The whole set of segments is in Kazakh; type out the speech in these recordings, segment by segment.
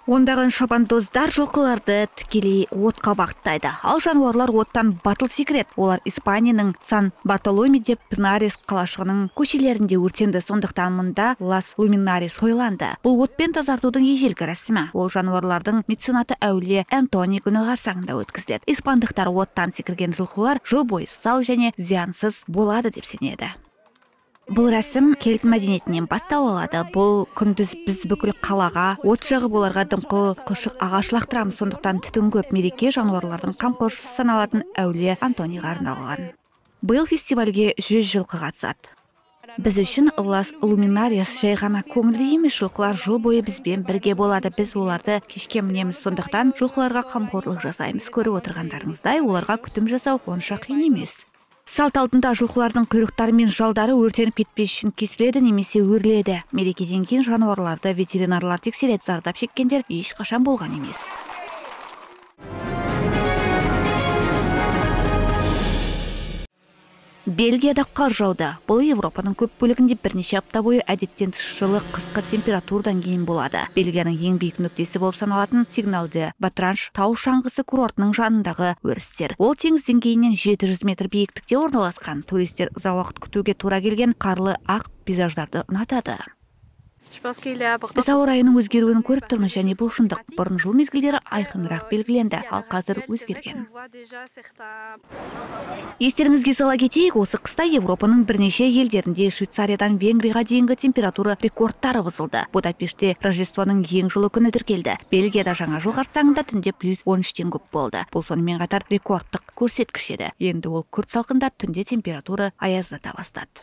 Ондаған шабандоздар жылқыларды тікелей отқа бағыттайды. Ал жануарлар оттан батыл секіреді. Олар Испанияның Сан-Бартоломе де Пинарес қалашығының көшелерінде өртенді. Сондықтан мұнда Лас Луминарес хойланды. Бұл отпен тазартудың ежелгі рәсімі. Ол жануарлардың меценаты әулие Антони күні қарсаңында өткізіледі. Испандықтар оттан секірген жылқылар жыл бойы сау және зиянсыз болады деп сенеді. Бұл рәсім кельт мәдениетінен бастау алады. Бұл күндіз біз бүкіл қалаға от жағып оларға дымқыл қылшық ағаш лақтырамыз. Сондықтан түтін көп. Мереке жануарлардың қамқоршысы саналатын әулие Антониға арналған. Биыл фестивальге 100 жылқы қатысады. Біз үшін Лас Луминарес жай ғана көңілді емес, жылқылар жыл бойы бізбен бірге болады. Біз оларды кешке мінеміз, сондықтан жылқыларға қамқорлық жасаймыз. Көріп отырғандарыңыздай, оларға күтім жасау онша қиын емес. Салт алдында жылқылардың құйрықтары мен жалдары өртеніп кетпес үшін кесіледі немесе өріледі. Мерекеден кейін жануарларды ветеринарлар тексереді. Зардап шеккендер ешқашан болған емес. Бельгияда қар жауды. Бұл Европаның көп бөлігінде бірнеше апта бойы әдеттен тыс жылы қысқы температурадан кейін болады. Бельгияның ең биік нүктесі болып саналатын Сигнал де Батранж тау шаңғысы курортының жанындағы өрістер. Ол теңіз деңгейінен 700 метр биіктікте орналасқан. Туристер ұзақ уақыт күтуге тура келген қарлы ақ пейзаждарды ұнатады. Біз ауа райының өзгеруін көріп тұрмыз және бұл шындық. Бұрын жыл мезгілдері айқынырақ белгіленді, ал қазір өзгерген. Естеріңізге сала кетейік, осы қыста Европаның бірнеше елдерінде Швейцариядан Венгрияға дейінгі температура рекордтары бұзылды. Будапештте Рождествоның ең жылы күні тіркелді. Бельгияда жаңа жыл қарсаңында түнде +13-тен көп болды. Бұл сонымен қатар рекордтық көрсеткіш еді. Енді ол күрт салқында түнде температура аяздата бастады.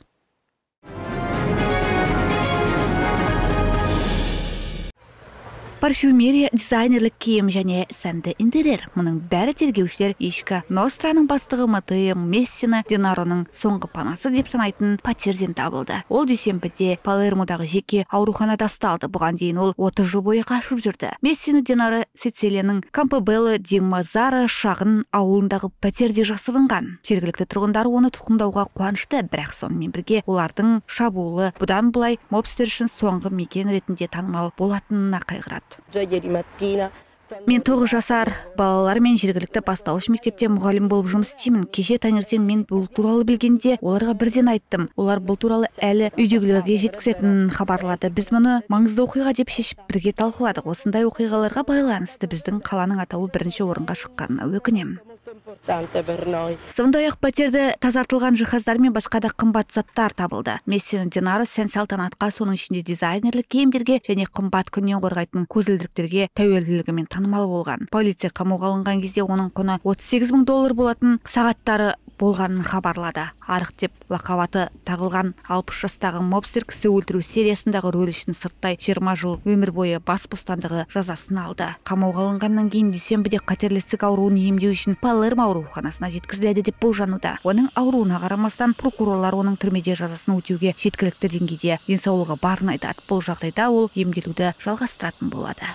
Парфюмерия, дизайнерлік киім және сәнді интерьер. Мұның бәрі тергеушілер Ишка Ностраның бастығы Матео Мессина Денароның соңғы панасы деп санайтын пәтерден табылды. Ол дүйсенбіде Палермодағы жеке ауруханада ұсталды. Бұған дейін ол 30 жыл бойы қашып жүрді. Мессина Денаро Сицилияның Кампобелло ди Мазара шағын ауылындағы пәтерде жасырынған. Жергілікті тұрғындар оны тұтқындауға қуанышты, бірақ сонымен бірге олардың шабуылы бұдан былай мобстер үшін соңғы мекен ретінде танымал болатынына қайғырады. Мен 9 жасар балалармен жергілікті бастауыш мектепте мұғалім болып жұмыс істеймін. Кеше таңертең мен бұл туралы білгенде оларға бірден айттым. Олар бұл туралы әлі үйдегілерге жеткізетінін хабарлады. Біз мұны маңызды оқиға деп шешіп бірге талқыладық. Осындай оқиғаларға байланысты біздің қаланың атауы бірінші орынға шыққанына өкінемін. Сондай-ақ пәтерді тазартылған жиһаздар мен басқа да қымбат заттар табылды. Мессина Денаро сән-салтанатқа, соның ішінде дизайнерлік киімдерге және қымбат күннен қорғайтын көзілдіріктерге тәуелділігімен танымал болған. Полиция қамауға алынған кезде оның құны $38,000 болатын сағаттары болғанын хабарлады. Арық деп лақап аты тағылған 60 жастағы мобстер кісі өлтіру сериясындағы рөл үшін сырттай 20 жыл өмір бойы бас бостандығы жазасын алды. Қамауға алынғаннан кейін дүйсенбіде қатерлі ісік ауруын емдеу үшін Палермо ауруханасына жеткізіледі деп болжануда. Оның ауруына қарамастан прокурорлар оның түрмеде жазасын өтеуге жеткілікті деңгейде денсаулығы барын айтады. Бұл жағдайда ол емделуді жалғастыратын болады.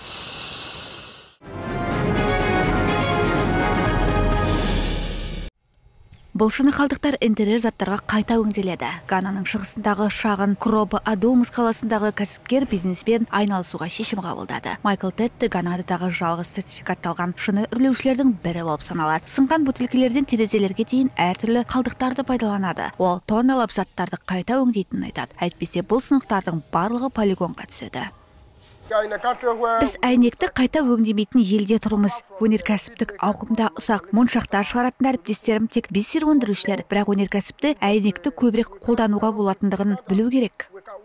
Бұл шыны қалдықтар интерьер заттарға қайта өңделеді. Гананың шығысындағы шағын Кроба-Адамус қаласындағы кәсіпкер бизнеспен айналысуға шешім қабылдады. Майкл Тетті Ганададағы жалғыз сертификатталған шыны үрлеушілердің бірі болып саналады. Сынған бөтелкелерден терезелерге дейін әртүрлі қалдықтарды пайдаланады. Ол тонналап заттарды қайта өңдейтінін айтады. Әйтпесе бұл сынықтардың барлығы полигонға түседі. Біз әйнекті қайта өңдемейтін елде тұрмыз. Өнеркәсіптік ауқымда ұсақ моншақтар шығаратын әріптестерім тек бисер өндірушілер, бірақ өнеркәсіпті әйнекті көбірек қолдануға болатындығын білу керек.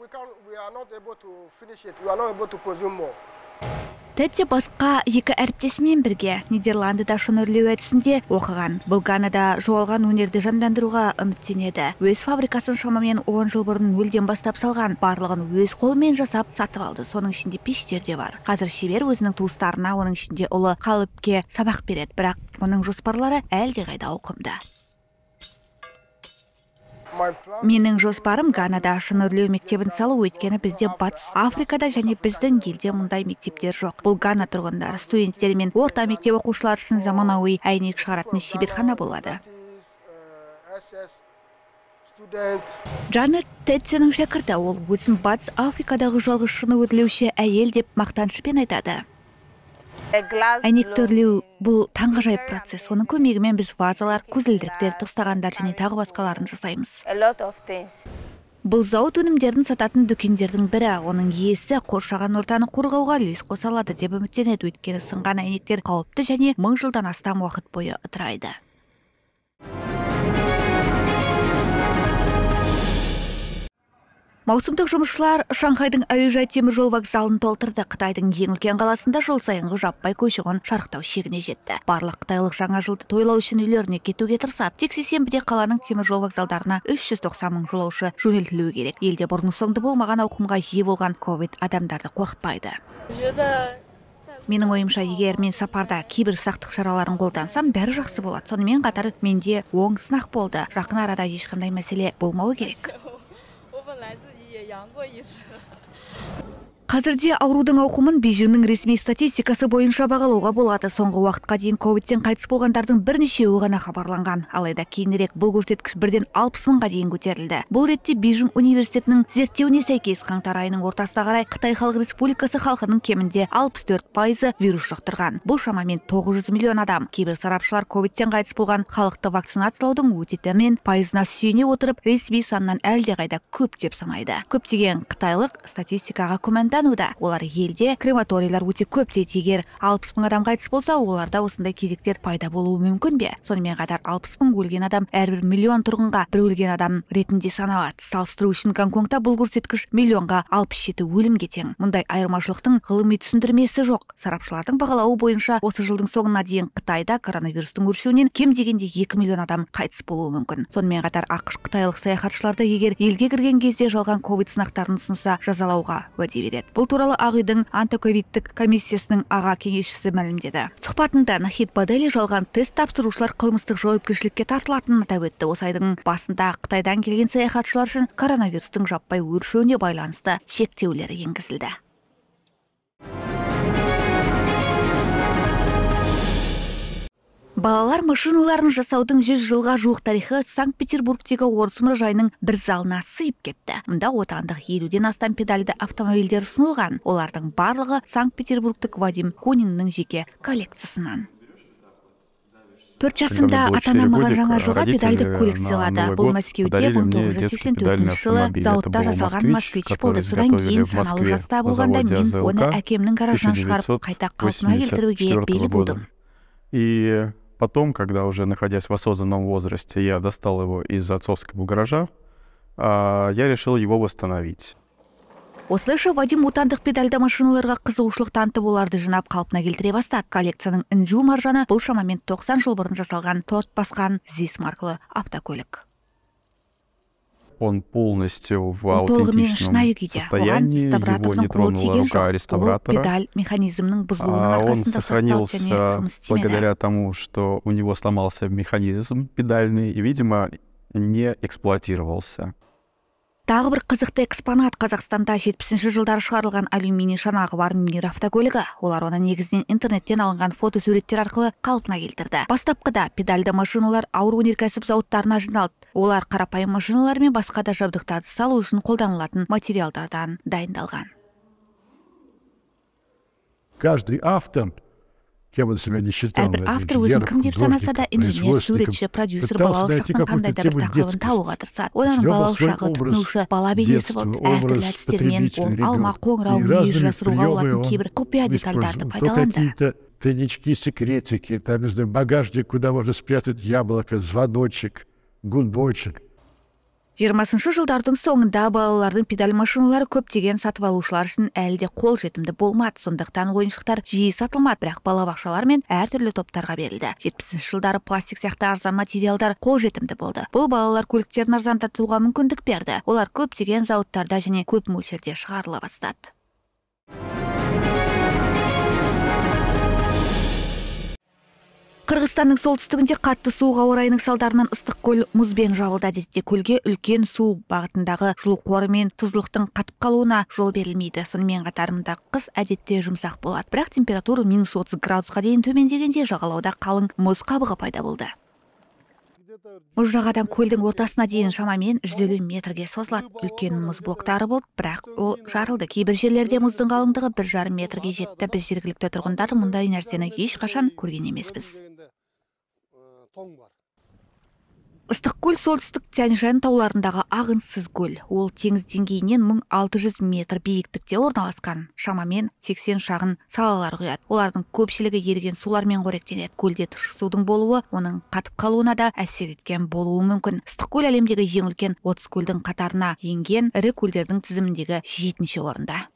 Тетте басқа екі әріптесімен бірге Нидерландыда шыны үрлеу әдісінде оқыған. Бұл Ганада жоғалған өнерді жандандыруға үміттенеді. Өз фабрикасын шамамен 10 жыл бұрын нөлден бастап салған. Барлығын өз қолымен жасап сатып алды. Соның ішінде пештер де бар. Қазір шебер өзінің туыстарына, оның ішінде ұлы қалыпке сабақ береді, бірақ оның жоспарлары әлдеқайда ауқымды. Менің жоспарым Ганада шыны үрлеу мектебін салу, өйткені бізде Батыс Африкада және біздің елде мұндай мектептер жоқ. Бұл Гана тұрғындары, студенттер мен орта мектеп оқушылары үшін заманауи әйнек шығаратын шеберхана болады. Джанет Тетсенің шәкірті, ол өзін Батыс Африкадағы жалғыз шыны өрлеуші әйел деп мақтанышпен айтады. Әйнекті бұл таңғажайып процесс. Оның көмегімен біз вазалар, көзілдіріктер, тостағандар және тағы басқаларын жасаймыз. Бұл зауыт өнімдерін сататын дүкендердің бірі. Оның иесі қоршаған ортаны қорғауға үлес қоса алады деп үміттенеді, өйткені сынған әйнектер қауіпті және 1000 жылдан астам уақыт бойы ыдырайды. Маусымдық жұмысшылар Шанхайдың әуежай теміржол вокзалын толтырды. Қытайдың ең үлкен қаласында жыл сайынғы жаппай көші-қон шарықтау шегіне жетті. Барлық қытайлық жаңа жылды тойлау үшін үйлеріне кетуге тырысады. Тек сейсенбіде қаланың теміржол вокзалдарына 390 000 жолаушы жөнелтілуі керек. Елде бұрын-соңды болмаған ауқымға ие болған ковид адамдарды қорқытпайды. Менің ойымша, егер мен сапарда кейбір сақтық шараларын қолдансам, бәрі жақсы болады. Сонымен қатар менде оң сынақ болды. Жақын арада ешқандай мәселе болмауы керек. Қазірде аурудың ауқымын Бейжіңнің ресми статистикасы бойынша бағалауға болады. Соңғы уақытқа дейін ковидтен қайтыс болғандардың бірнешеуі ғана хабарланған. Алайда кейінірек бұл көрсеткіш 1-ден 60 000-ға дейін көтерілді. Бұл ретте Бейжің университетінің зерттеуіне сәйкес қаңтар айының ортасына қарай Қытай Халық Республикасы халқының кемінде 64% вирус жұқтырған. Бұл шамамен 900 миллион адам. Кейбір сарапшылар ковидтен қайтыс болған халықты вакцинациялаудың өте төмен пайызына сүйене отырып, ресми саннан әлдеқайда көп деп санайды. Көптеген қытайлық статистикаға күмәндануда. Олар елде крематорийлар өте көп дейді. Егер 60 000 адам қайтыс болса, оларда осындай кезектер пайда болуы мүмкін бе? Сонымен қатар 60 000 өлген адам әрбір миллион тұрғынға бір өлген адам ретінде саналады. Салыстыру үшін Гонконгта бұл көрсеткіш миллионға 67 өлімге тең. Мұндай айырмашылықтың ғылыми түсіндірмесі жоқ. Сарапшылардың бағалауы бойынша осы жылдың соңына дейін Қытайда коронавирустың өршуінен кем дегенде 2 миллион адам қайтыс болуы мүмкін. Сонымен қатар ақш қытайлық саяхатшыларды егер елге кірген кезде жалған ковид сынақтарын ұсынса жазалауға уәде береді. Бұл туралы Ақ үйдің антиковидтік комиссиясының аға кеңесшісі мәлімдеді. Сұхбатында Нахид Бадели жалған тест тапсырушылар қылмыстық жауапкершілікке тартылатынын атап өтті. Осы айдың басында Қытайдан келген саяхатшылар үшін коронавирустың жаппай өршуіне байланысты шектеулер енгізілді. Балалар машиналарын жасаудың 100 жылға жуық тарихы Санкт-Петербургтегі орыс мұражайының бір залына сыйып кетті. Мұнда отандық 50-ден астам педальді автомобильдер ұсынылған. Олардың барлығы Санкт-Петербургтік Вадим Кониннің жеке коллекциясынан. 4 жасымда ата-анам маған жаңа жылға педальді көлік сыйлады. Бұл Мәскеуде 1984 жылы зауытта жасалған москвич болды. Содан кейін саналы жаста болғанда мен оны әкемнің гаражынан шығарып қайта қалпына келтіруге бел будым. И потом, когда уже находясь в осознанном возрасте, я достал его из отцовского гаража, я решил его восстановить. Осылайша Вадим отандық педальді машиналарға қызығушылық танытып, оларды жинап қалпына келтіре бастады. Коллекцияның інжу маржаны бұл шамамен 90 жыл бұрын жасалған торт басқан ЗИС маркалы автокөлік. Он полностью в аутентичном состоянии, его не тронула рука реставратора. Он сохранился благодаря тому, что у него сломался механизм педальный и, видимо, не эксплуатировался. Тағы бір қызықты экспонат Қазақстанда 70-ші жылдары шығарылған алюминий шанағы бар Мир автокөлігі. Олар оны негізінен интернеттен алынған фотосуреттер арқылы қалпына келтірді. Бастапқыда педальді машиналар ауыр өнеркәсіп зауыттарына жиналды. Олар қарапайым машиналар мен басқа да жабдықтарды салу үшін қолданылатын материалдардан дайындалған. Каждый автор, кем он себя не считал, әрбір автор өзін кім деп санаса да инженер, суретші, продюсер балалық шақтың қандай да бір тақырыбын табуға тырысады. Одан балалық шағы, тұтынушы, бала бейнесі болып, әртүрлі әдістермен ол алма, қоңырау, мүйіз жасыруға олатын кейбір құпия детальдарды пайдаланды. Тайнички, секретики, там, не знаю, багажник, куда можно спрятать яблоко, звоночек, гудбочек. 20-шы жылдардың соңында балалардың педаль машиналары көптеген сатып алушылар үшін әлі де қол жетімді болмады. Сондықтан ойыншықтар жиі сатылмады, бірақ балабақшалар мен әртүрлі топтарға берілді. 70-ші жылдары пластик сияқты арзан материалдар қол жетімді болды. Бұл балалар көліктерін арзандатуға мүмкіндік берді. Олар көптеген зауыттарда және көп мөлшерде шығарыла бастады. Қырғызстанның солтүстігінде қатты суық ауа райының салдарынан ыстық көл мұзбен жабылды. Әдетте көлге үлкен су бағытындағы жылу қоры мен тұздылықтың қатып қалуына жол берілмейді. Сонымен қатар мұнда қыс әдетте жұмсақ болады. Бірақ температура -30 градусқа дейін төмендегенде жағалауда қалың мұз қабығы пайда болды. мұз жағадан көлдің ортасына дейін шамамен 150 метрге созылады. Үлкен мұз блоктары болды, бірақ ол жарылды. Кейбір жерлерде мұздың қалыңдығы 1,5 метрге жетті. Біз жергілікті тұрғындар мұндай нәрсені ешқашан көрген емеспіз. Ыстық көл солтүстік Тянь-Шань тауларындағы ағынсыз көл. Ол теңіз деңгейінен 1600 метр биіктікте орналасқан. Шамамен 80 шағын салалар құяды. Олардың көпшілігі еріген сулармен қоректенеді. Көлде тұщы судың болуы оның қатып қалуына да әсер еткен болуы мүмкін. Ыстық көл әлемдегі ең үлкен 30 көлдің қатарына енген ірі көлдердің тізіміндегі 7-ші орында.